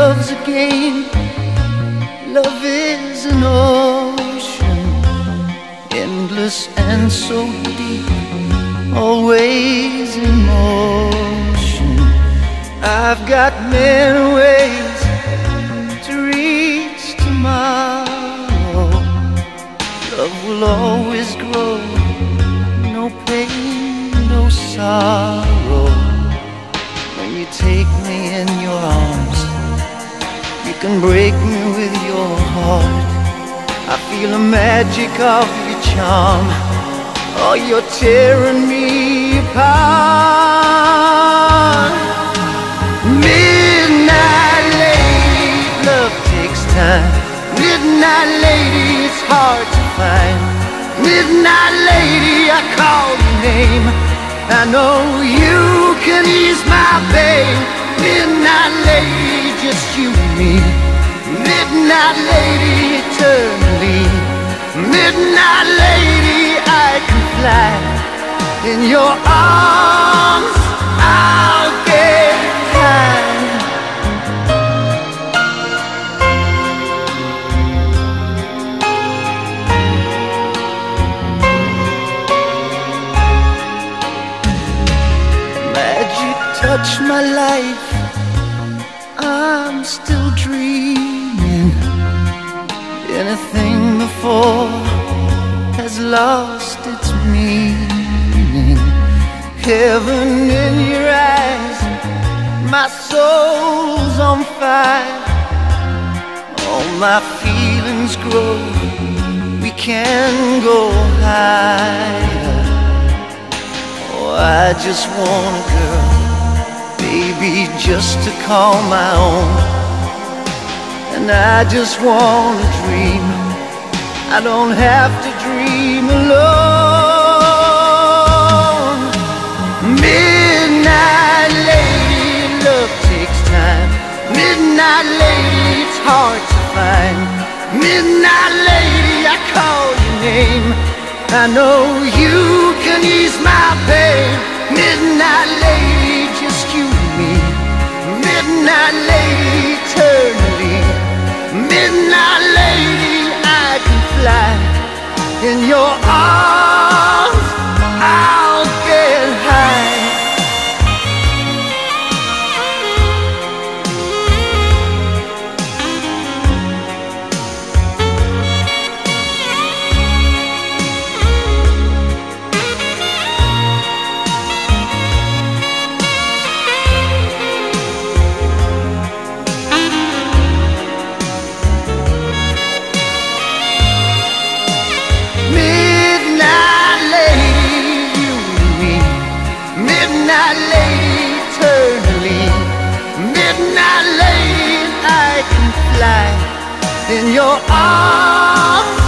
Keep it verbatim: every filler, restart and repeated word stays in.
love's a game. Love is an ocean, endless and so deep, always in motion. I've got many ways to reach tomorrow. Love will always grow, no pain, no sorrow. When you take me in your arms, you can break me with your heart. I feel the magic of your charm. Oh, you're tearing me apart. Midnight lady, love takes time. Midnight lady, it's hard to find. Midnight lady, I call your name. I know you can ease my pain. Midnight lady, just you and me. Midnight lady, eternally. Midnight lady, I can fly. In your arms, I'll get high. Magic touch my life, I'm still dreaming. Anything before has lost its meaning. Heaven in your eyes, my soul's on fire. All my feelings grow, we can go higher. Oh, I just want a girl, baby, just to call my own. And I just want to dream, I don't have to dream alone. Midnight lady, love takes time. Midnight lady, it's hard to find. Midnight lady, I call your name. I know you can ease my pain. Midnight lady, just you and me. Midnight lady, eternally. Midnight lady, I can fly. In your arms, I'll get high. Midnight lady, eternally. Midnight lady, I can fly. In your arms,